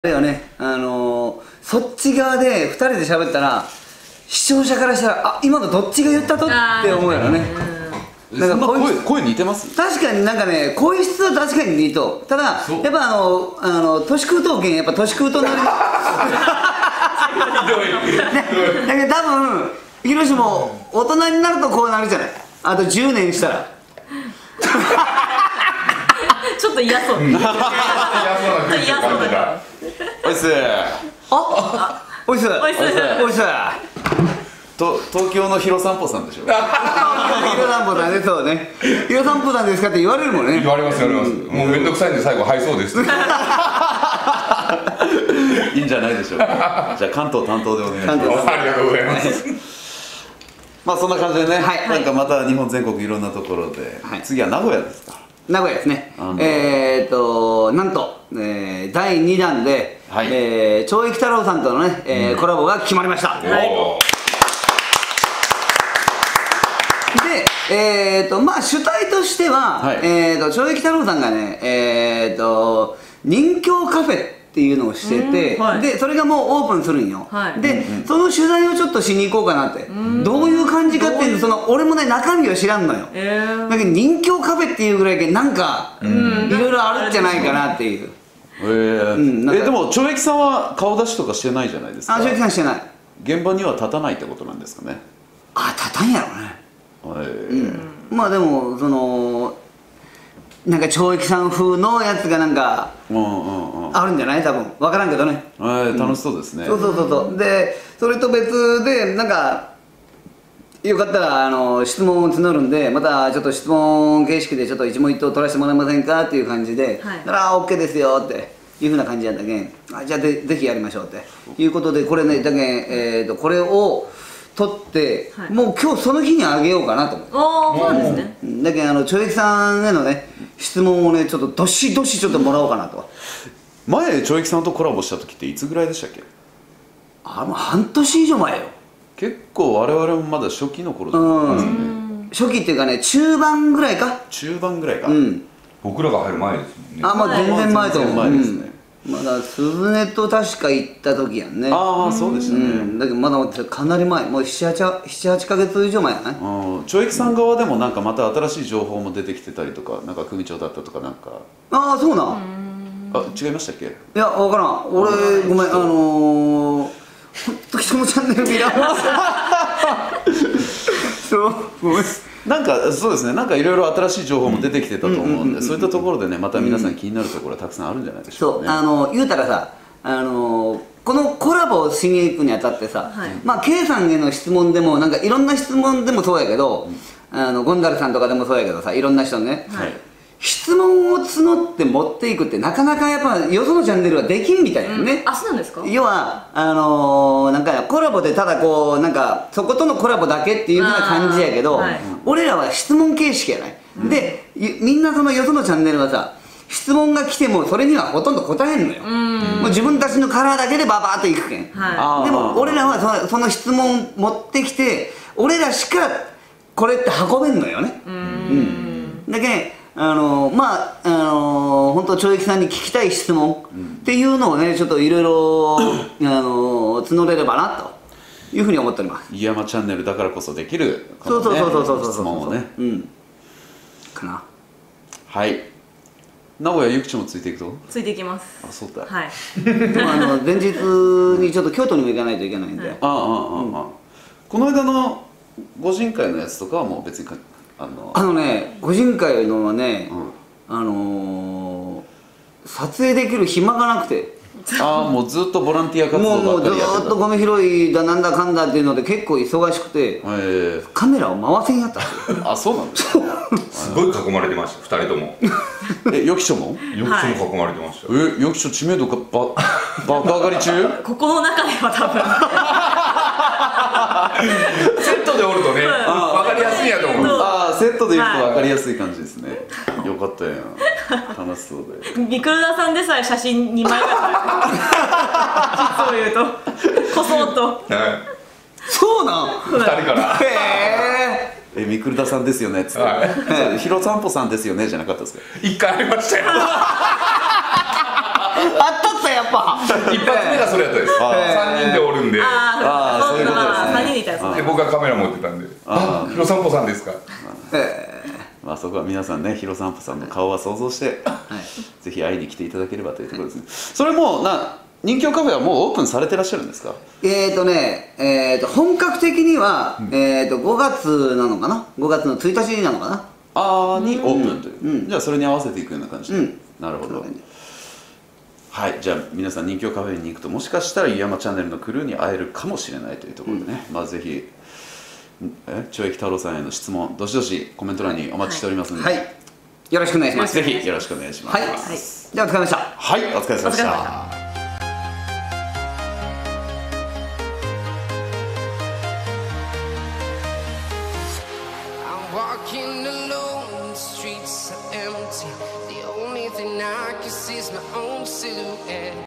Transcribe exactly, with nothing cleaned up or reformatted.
よね、あのー、そっち側でふたりで喋ったら視聴者からしたらあ今のどっちが言ったとって思うよね。 なんか声声似てます。 確かになんかね声質は確かに似とただやっぱあのあの年食うとうけんやっぱ年食うとなりだけど多分ひろしも大人になるとこうなるじゃない。あとじゅうねんしたらちょっと嫌そう。嫌そうな感じが。 おいっす。 あ、おいっす。 おいっす。 おいっす。 と東京のヒロ散歩さんでしょ。ヒロ散歩さんね、そうね。ヒロ散歩さんですかって言われるもんね。 言われます言われます。もうめんどくさいんで最後はいそうです。 いいんじゃないでしょうか。じゃあ関東担当でお願いします。 ありがとうございます。 まあそんな感じでね、なんかまた日本全国いろんなところで、次は名古屋ですか。 名古屋ですね。えっとなんとだいにだんで懲役太郎さんとのねコラボが決まりました。で、えっとまあ主体としては懲役太郎さんがねえっと任侠カフェっていうのをしてて、でそれがもうオープンするんよ。でその取材をちょっとしに行こうかなって。どういう感じかっていうのその俺もね中身は知らんのよ。だけど任侠カフェっていうぐらいでなんかいろいろあるんじゃないかなっていう。 えでも懲役さんは顔出しとかしてないじゃないですか。 あ、懲役さんしてない。 現場には立たないってことなんですかね。 あ、立たんやろね。まあでもそのなんか懲役さん風のやつがなんかあるんじゃない多分分からんけどね。 楽しそうですね。 そうそうそうそうでそれと別でなんかよかったらあの質問を募るんでまたちょっと質問形式でちょっと一問一答取らせてもらえませんかっていう感じで「だから オーケー ですよ」っていうふうな感じやったけんあじゃあぜぜひやりましょうっていうことでこれねだけんえとこれを取ってもう今日その日にあげようかなと思って。 ああそうなんですね。 だけどあの懲役さんへのね質問をねちょっとどしどしちょっともらおうかなと。 前懲役さんとコラボした時っていつぐらいでしたっけ。 あもう半年以上前よ。 結構我々もまだ初期の頃じゃないですかね。 初期っていうかね中盤ぐらいか。 中盤ぐらいか。 僕らが入る前ですもんね。 あまあ全然前と思う。 前ですね。 まだ鈴音と確か行った時やんね。 ああそうでしたね。 だけどまだかなり前もうななはちかげつ以上前やね。 懲役さん側でもなんかまた新しい情報も出てきてたりとかなんか組長だったとかなんか。 ああそうなん。 あ違いましたっけ。いや分からん俺ごめんあの本当人のチャンネル見らんそうごめんなんかそうですねなんかいろいろ新しい情報も出てきてたと思うんでそういったところでねまた皆さん気になるところはたくさんあるんじゃないでしょうかね。 そうあの言うたらさあのこのコラボをしに行くにあたってさ、まあ K さんへの質問でもなんかいろんな質問でもそうやけどあのゴンザルさんとかでもそうやけどさいろんな人ね質問を募って持っていくってなかなかやっぱよそのチャンネルはできんみたいなね。 あそうなんですか。 要はあのなんかコラボでただこうなんかそことのコラボだけっていうふうな感じやけど俺らは質問形式やない。でみんなそのよそのチャンネルはさ質問が来てもそれにはほとんど答えんのよ。もう自分たちのカラーだけでババーっといくけん。でも俺らはそのその質問持ってきて俺らしかこれって運べんのよね。だけあのまああの本当懲役さんに聞きたい質問っていうのをねちょっといろいろあの募れればなというふうに思っております。 飯山チャンネルだからこそできるそうそうそうそうそうそう質問をね。 うんかな。 はい名古屋ゆきちもついていくとついていきます。 あそうだはいでもあの前日にちょっと京都にも行かないといけないんで。 ああああああこの間の御神会のやつとかはもう別にあのあのね御神会のはねあの撮影できる暇がなくてああもうずっとボランティア活動ばっかりやってた。 もうずっとゴミ拾いだなんだかんだっていうので結構忙しくてカメラを回せんやったんですよ。 あそうなんですか。 すごい囲まれてましたふたりとも。 えよきしょもよきしょも囲まれてました。 えよきしょ知名度がば爆上がり中。 ここの中では多分セットでおるとね分かりやすいやと思う。 ああセットでいると分かりやすい感じですね。よかったやん楽しそうで。 ミクルダさんでさえ写真にまいが実を言うとこそっとそうなんふたりからへえミクルダさんですよねっつってヒロ散歩さんですよねじゃなかったですか。 一回ありましたよ。 あったったやっぱで僕がカメラ持ってたんで、あ、ヒロ散歩さんですか。 まあそこは皆さんね、ヒロ散歩さんの顔は想像して、ぜひ会いに来ていただければというところですね。それもな人形カフェはもうオープンされてらっしゃるんですか？ えーとね、えーと本格的には、えーとごがつなのかな、ごがつのついたちなのかな、 ああにオープンという、 うん、 じゃあそれに合わせていくような感じで、うん、なるほど。はい、じゃあ皆さん人形カフェに行くともしかしたらゆやまチャンネルのクルーに会えるかもしれないというところでね、うん、まあぜひえ懲役太郎さんへの質問どしどしコメント欄にお待ちしておりますので、 はい、はい、よろしくお願いします。 ぜひよろしくお願いします。 はい、はい、ではお疲れ様でした。 はい、お疲れ様でした。 Walking alone, the streets are empty. The only thing I can see is my own silhouette.